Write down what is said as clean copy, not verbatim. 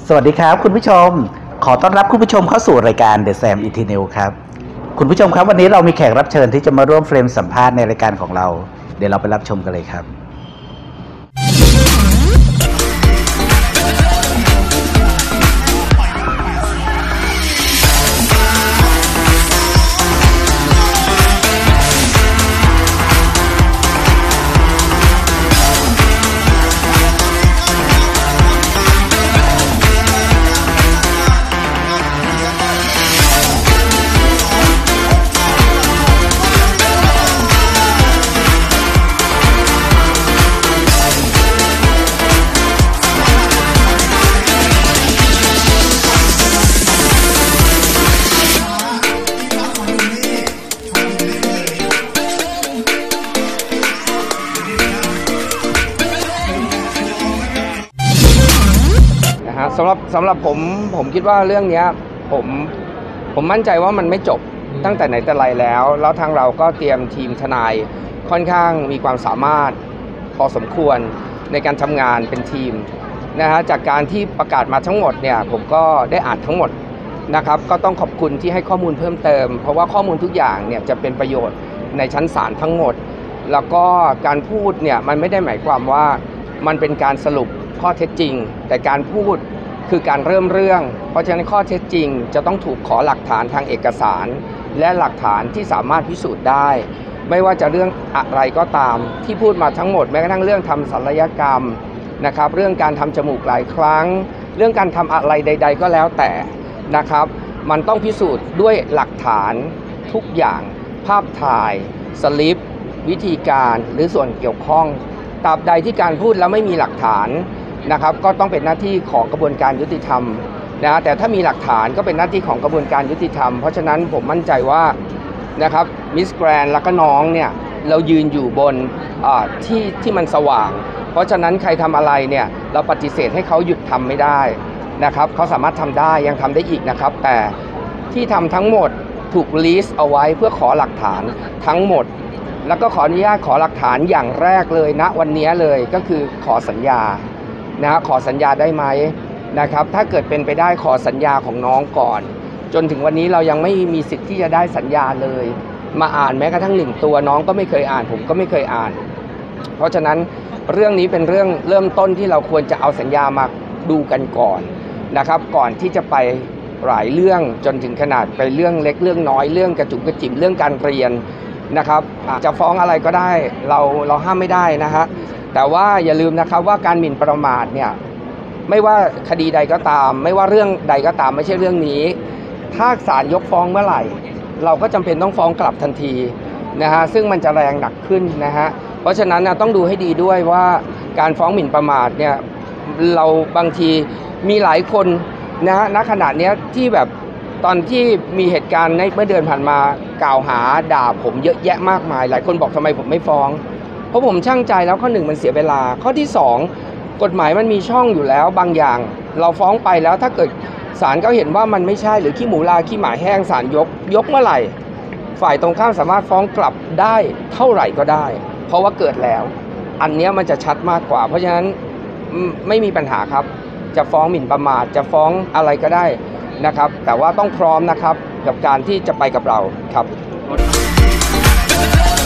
สวัสดีครับคุณผู้ชมขอต้อนรับคุณผู้ชมเข้าสู่รายการ The Sam Eternal ครับคุณผู้ชมครับวันนี้เรามีแขกรับเชิญที่จะมาร่วมเฟรมสัมภาษณ์ในรายการของเราเดี๋ยวเราไปรับชมกันเลยครับสำหรับผมคิดว่าเรื่องนี้ผมมั่นใจว่ามันไม่จบตั้งแต่ไหนแต่ไรแล้วทางเราก็เตรียมทีมทนายค่อนข้างมีความสามารถพอสมควรในการทำงานเป็นทีมนะฮะจากการที่ประกาศมาทั้งหมดเนี่ยผมก็ได้อ่านทั้งหมดนะครับก็ต้องขอบคุณที่ให้ข้อมูลเพิ่มเติมเพราะว่าข้อมูลทุกอย่างเนี่ยจะเป็นประโยชน์ในชั้นศาลทั้งหมดแล้วก็การพูดเนี่ยมันไม่ได้หมายความว่ามันเป็นการสรุปข้อเท็จจริงแต่การพูดคือการเริ่มเรื่องเพราะฉะนั้นข้อเท็จจริงจะต้องถูกขอหลักฐานทางเอกสารและหลักฐานที่สามารถพิสูจน์ได้ไม่ว่าจะเรื่องอะไรก็ตามที่พูดมาทั้งหมดแม้กระทั่งเรื่องทำศัลยกรรมนะครับเรื่องการทำจมูกหลายครั้งเรื่องการทำอะไรใดๆก็แล้วแต่นะครับมันต้องพิสูจน์ด้วยหลักฐานทุกอย่างภาพถ่ายสลิปวิธีการหรือส่วนเกี่ยวข้องตราบใดที่การพูดแล้วไม่มีหลักฐานนะครับก็ต้องเป็นหน้าที่ของกระบวนการยุติธรรมนะแต่ถ้ามีหลักฐานก็เป็นหน้าที่ของกระบวนการยุติธรรมเพราะฉะนั้นผมมั่นใจว่านะครับมิสแกรนด์แล้วก็น้องเนี่ยเรายืนอยู่บนที่มันสว่างเพราะฉะนั้นใครทำอะไรเนี่ยเราปฏิเสธให้เขาหยุดทำไม่ได้นะครับเขาสามารถทำได้ยังทำได้อีกนะครับแต่ที่ทำทั้งหมดถูกลิสต์เอาไว้เพื่อขอหลักฐานทั้งหมดแล้วก็ขออนุญาตขอหลักฐานอย่างแรกเลยณวันนี้เลยก็คือขอสัญญานะขอสัญญาได้ไหมนะครับถ้าเกิดเป็นไปได้ขอสัญญาของน้องก่อนจนถึงวันนี้เรายังไม่มีสิทธิ์ที่จะได้สัญญาเลยมาอ่านแม้กระทั่ง1ตัวน้องก็ไม่เคยอ่านผมก็ไม่เคยอ่านเพราะฉะนั้นเรื่องนี้เป็นเรื่องเริ่มต้นที่เราควรจะเอาสัญญามาดูกันก่อนนะครับก่อนที่จะไปหลายเรื่องจนถึงขนาดไปเรื่องเล็กเรื่องน้อยเรื่องกระจุกกระจิ๋มเรื่องการเรียนนะครับจะฟ้องอะไรก็ได้เราห้ามไม่ได้นะฮะแต่ว่าอย่าลืมนะครับว่าการหมิ่นประมาทเนี่ยไม่ว่าคดีใดก็ตามไม่ว่าเรื่องใดก็ตามไม่ใช่เรื่องนี้ถ้าศาลยกฟ้องเมื่อไหร่เราก็จำเป็นต้องฟ้องกลับทันทีนะฮะซึ่งมันจะแรงหนักขึ้นนะฮะเพราะฉะนั้นนะต้องดูให้ดีด้วยว่าการฟ้องหมิ่นประมาทเนี่ยเราบางทีมีหลายคนนะฮะณขณะนี้ที่แบบตอนที่มีเหตุการณ์ในเมื่อเดือนผ่านมากล่าวหาด่าผมเยอะแยะมากมายหลายคนบอกทำไมผมไม่ฟ้องเพราะผมชั่งใจแล้วข้อหนึ่งมันเสียเวลาข้อที่สองกฎหมายมันมีช่องอยู่แล้วบางอย่างเราฟ้องไปแล้วถ้าเกิดศาลเขาเห็นว่ามันไม่ใช่หรือขี้หมูลาขี้หมาแห้งศาลยกเมื่อไหร่ฝ่ายตรงข้ามสามารถฟ้องกลับได้เท่าไหร่ก็ได้เพราะว่าเกิดแล้วอันนี้มันจะชัดมากกว่าเพราะฉะนั้นไม่มีปัญหาครับจะฟ้องหมิ่นประมาทจะฟ้องอะไรก็ได้นะครับแต่ว่าต้องพร้อมนะครับกับการที่จะไปกับเราครับ